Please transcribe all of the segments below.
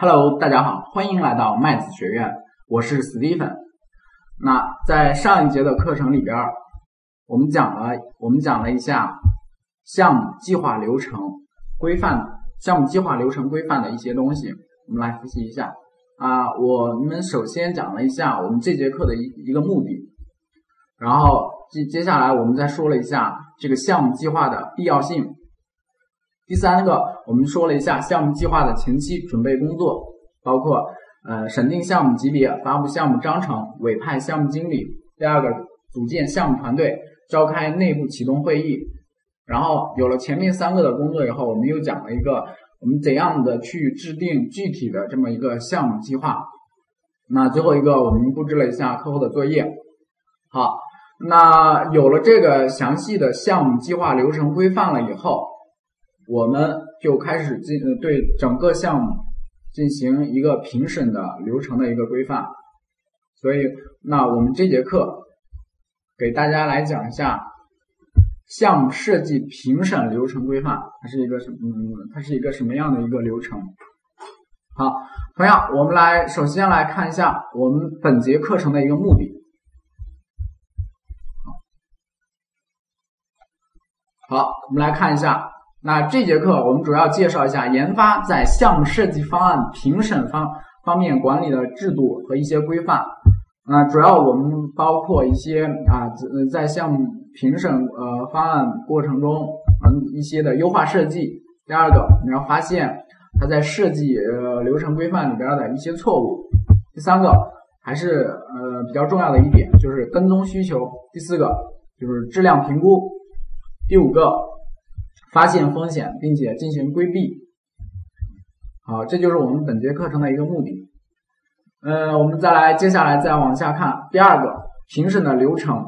Hello， 大家好，欢迎来到麦子学院，我是 Steven。那在上一节的课程里边，我们讲了一下项目计划流程规范的一些东西，我们来复习一下。我们首先讲了一下我们这节课的一个目的，然后接下来我们再说了一下这个项目计划的必要性。第三个，我们说了一下项目计划的前期准备工作，包括审定项目级别、发布项目章程、委派项目经理。第二个，组建项目团队，召开内部启动会议。然后有了前面三个的工作以后，我们又讲了一个我们怎样的去制定具体的这么一个项目计划。那最后一个，我们布置了一下课后的作业。好，那有了这个详细的项目计划流程规范了以后，我们就开始对整个项目进行一个评审的流程的一个规范。所以那我们这节课给大家来讲一下项目设计评审流程规范，它是一个什么样的一个流程。好，同样我们首先来看一下我们本节课程的一个目的。好，我们来看一下，那这节课我们主要介绍一下研发在项目设计方案评审方面管理的制度和一些规范。主要我们包括一些在项目评审方案过程中一些的优化设计。第二个，你要发现它在设计流程规范里边的一些错误。第三个，还是比较重要的一点就是跟踪需求。第四个就是质量评估。第五个，发现风险并且进行规避。好，这就是我们本节课程的一个目的。我们接下来再往下看。第二个，评审的流程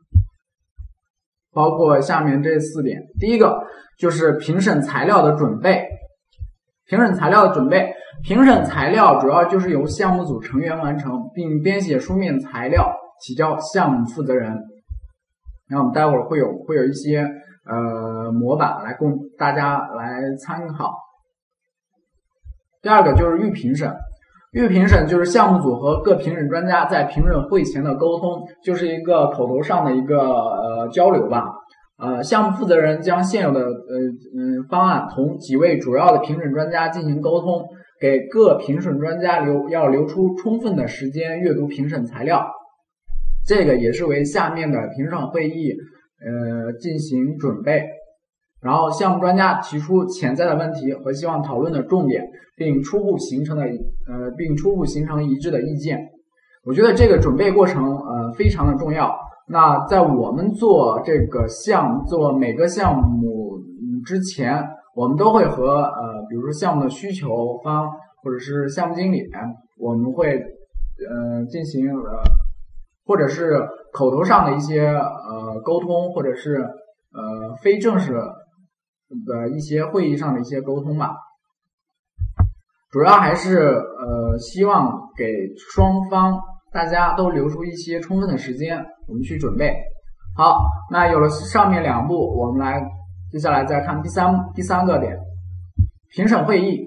包括下面这4点。第一个就是评审材料的准备。评审材料主要就是由项目组成员完成，并编写书面材料提交项目负责人。然后我们待会儿会有一些模板来供大家来参考。第二个就是预评审。预评审就是项目组和各评审专家在评审会前的沟通，就是一个口头上的一个交流吧。项目负责人将现有的方案同几位主要的评审专家进行沟通，给各评审专家要留出充分的时间阅读评审材料。这个也是为下面的评审会议进行准备。然后项目专家提出潜在的问题和希望讨论的重点，并初步形成一致的意见。我觉得这个准备过程非常的重要。那在我们做每个项目之前，我们都会和比如说项目的需求方或者是项目经理，我们会进行或者是口头上的一些沟通，或者是非正式的一些会议上的一些沟通吧。主要还是希望给双方大家都留出一些充分的时间，我们去准备。好，那有了上面2步，我们接下来再看第三个点，评审会议。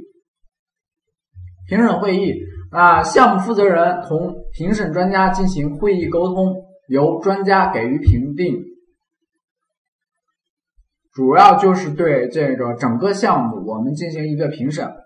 项目负责人同评审专家进行会议沟通，由专家给予评定。主要就是对这个整个项目我们进行一个评审。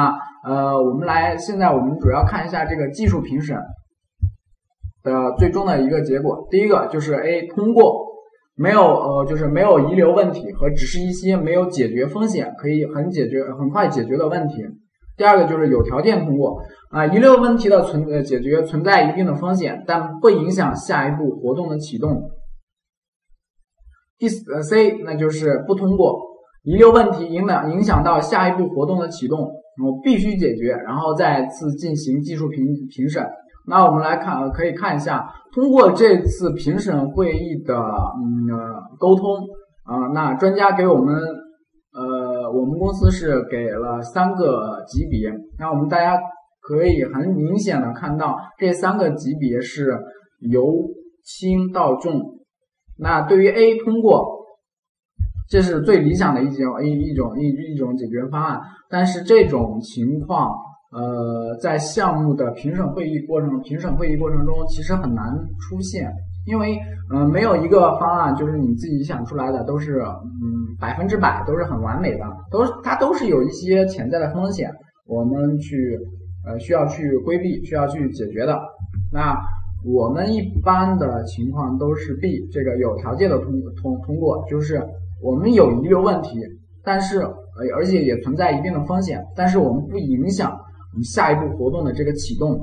现在我们主要看一下这个技术评审的最终的一个结果。第一个就是 A 通过，没有遗留问题和只是一些没有解决风险可以很快解决的问题。第二个就是有条件通过，遗留问题的解决存在一定的风险，但不影响下一步活动的启动。C 那就是不通过，遗留问题影响到下一步活动的启动，我必须解决，然后再次进行技术评审。那我们可以看一下，通过这次评审会议的沟通那专家给我们公司是给了3个级别。那大家可以很明显的看到，这3个级别是由轻到重。那对于 A 通过，这是最理想的一种解决方案，但是这种情况在项目的评审会议过程中，其实很难出现，因为没有一个方案就是你自己想出来的都是100%都是很完美的，它都是有一些潜在的风险，我们需要去规避，需要去解决的。那我们一般的情况都是 B 这个有条件的通过，就是我们有遗留问题，但是而且也存在一定的风险，但是我们不影响我们下一步活动的这个启动。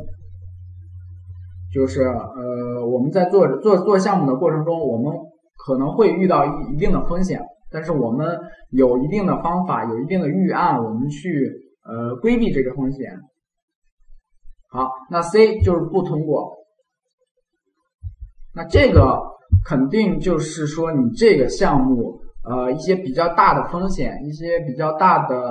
就是我们在做项目的过程中，我们可能会遇到一定的风险，但是我们有一定的方法，有一定的预案，我们去规避这个风险。好，那 C 就是不通过。那这个肯定就是说你这个项目一些比较大的风险，一些比较大的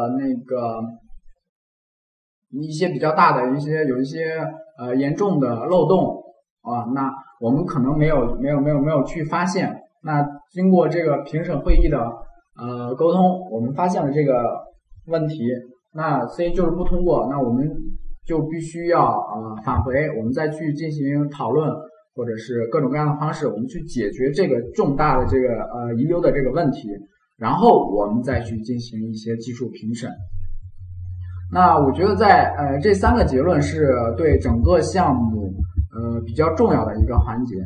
有一些严重的漏洞啊，那我们可能没有去发现。那经过这个评审会议的沟通，我们发现了这个问题，那 C 就是不通过，那我们就必须要返回，我们再去进行讨论，或者是各种各样的方式，我们去解决这个重大的这个遗留的这个问题，然后我们再去进行一些技术评审。那我觉得在这3个结论是对整个项目比较重要的一个环节。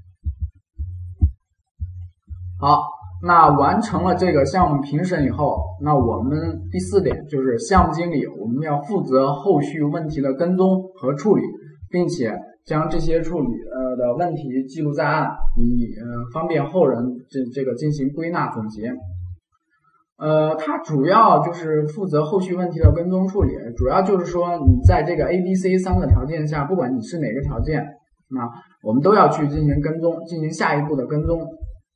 好，那完成了这个项目评审以后，那我们第4点就是项目经理我们要负责后续问题的跟踪和处理，并且将这些处理的问题记录在案，以方便后人这个进行归纳总结。它主要就是负责后续问题的跟踪处理，主要就是说你在这个 A、B、C 3个条件下，不管你是哪个条件，那我们都要去进行跟踪，进行下一步的跟踪，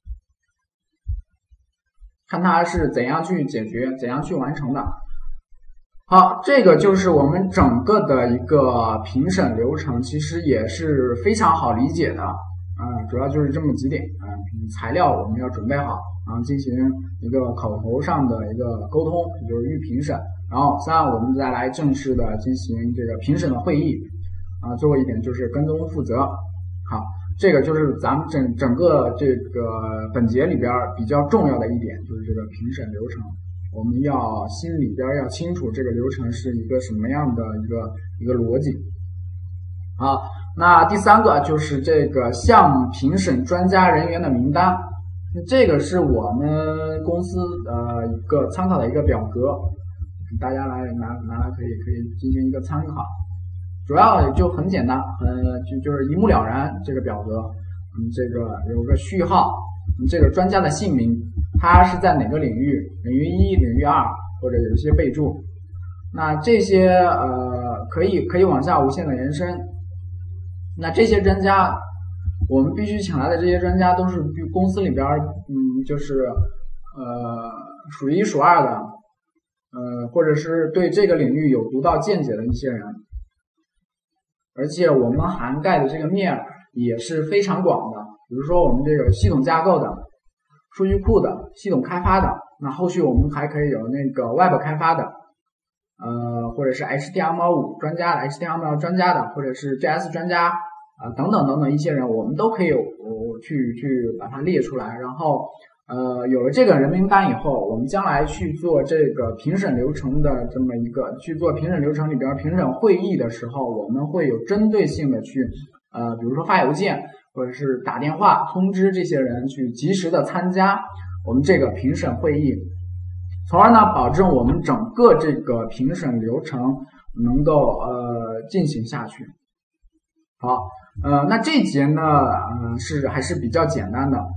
看它是怎样去解决，怎样去完成的。好，这个就是我们整个的一个评审流程，其实也是非常好理解的主要就是这么几点材料我们要准备好，然后进行一个口头上的一个沟通，也就是预评审，然后3我们再来正式的进行这个评审的会议最后一点就是跟踪负责。好，这个就是咱们整个这个本节里边比较重要的一点，就是这个评审流程，我们要心里边要清楚这个流程是一个什么样的一个逻辑。好，那第3个就是这个项目评审专家人员的名单，这个是我们公司一个参考的一个表格，大家拿来可以进行一个参考。主要就很简单，就是一目了然。这个表格，这个有个序号，这个专家的姓名，他是在哪个领域，领域1、领域2，或者有一些备注。那这些可以往下无限的延伸。那这些专家，我们必须请来的这些专家都是公司里边就是数1数2的，或者是对这个领域有独到见解的一些人。而且我们涵盖的这个面也是非常广的，比如说我们这个系统架构的、数据库的、系统开发的，那后续我们还可以有那个 Web 开发的，或者是 HTML5 专家的、HTML 专家的，或者是 JS 专家等等一些人，我们都可以去把它列出来。然后有了这个人名单以后，我们将来去做这个评审流程的这么一个去做评审流程里边评审会议的时候，我们会有针对性的去比如说发邮件或者是打电话通知这些人去及时的参加我们这个评审会议，从而呢保证我们整个这个评审流程能够进行下去。好，那这节呢还是比较简单的。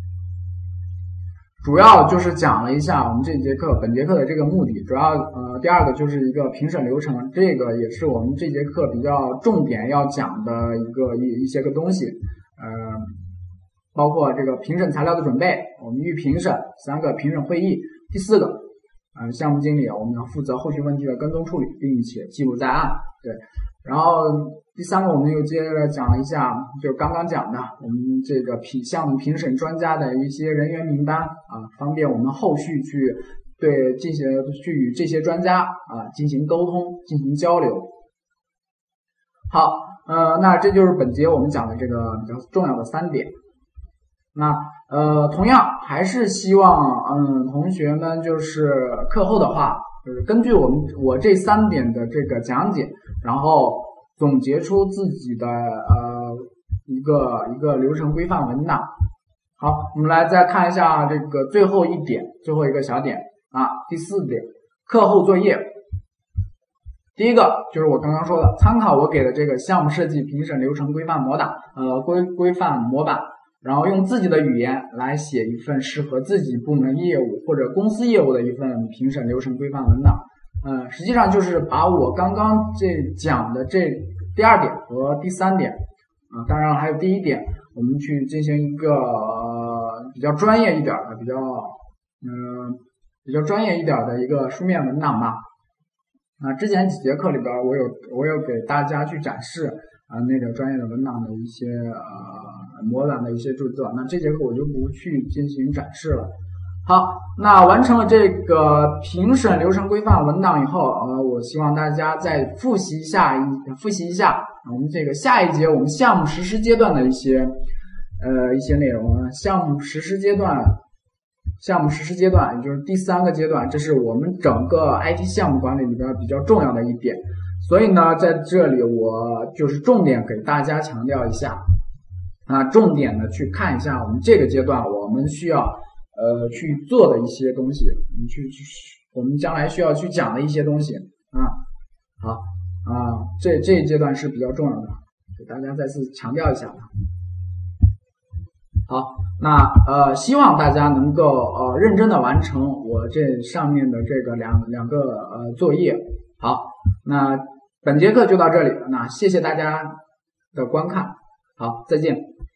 主要就是讲了一下我们本节课的这个目的，主要第2个就是一个评审流程，这个也是我们这节课比较重点要讲的一些个东西，包括这个评审材料的准备，我们预评审，3个评审会议，第4个项目经理我们要负责后续问题的跟踪处理，并且记录在案。对，然后第3个我们又接着讲了一下，就刚刚讲的我们这个项目评审专家的一些人员名单方便我们后续去去与这些专家进行沟通，进行交流。好，那这就是本节我们讲的这个比较重要的3点。那同样还是希望同学们就是课后的话，就是根据我这3点的这个讲解，然后总结出自己的一个流程规范文档。好，我们来再看一下这个最后一个小点第4点，课后作业。第一个就是我刚刚说的，参考我给的这个项目设计评审流程规范模档规范模板，然后用自己的语言来写一份适合自己部门业务或者公司业务的一份评审流程规范文档。实际上就是把我刚刚讲的这第2点和第3点当然还有第1点，我们去进行一个比较专业一点的、比较专业一点的一个书面文档吧。之前几节课里边我有给大家去展示那个专业的文档的一些模板的一些著作，那这节课我就不去进行展示了。好，那完成了这个评审流程规范文档以后，我希望大家再复习一下我们这个下一节我们项目实施阶段的一些内容。项目实施阶段也就是第3个阶段，这是我们整个 IT 项目管理里边比较重要的一点。所以呢，在这里我就是重点给大家强调一下重点的去看一下我们这个阶段我们需要去做的一些东西，我们将来需要去讲的一些东西好这一阶段是比较重要的，给大家再次强调一下。好，那希望大家能够认真的完成我这上面的这个两个作业。好，那本节课就到这里，那谢谢大家的观看，好，再见。